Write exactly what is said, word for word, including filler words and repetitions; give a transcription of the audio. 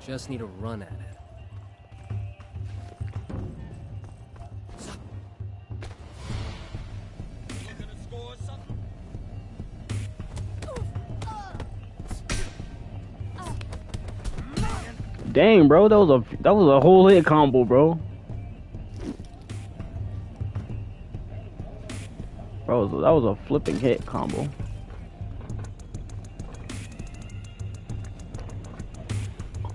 Just need to run at it. Dang, bro, that was a that was a whole hit combo, bro. Bro, that was a flipping hit combo.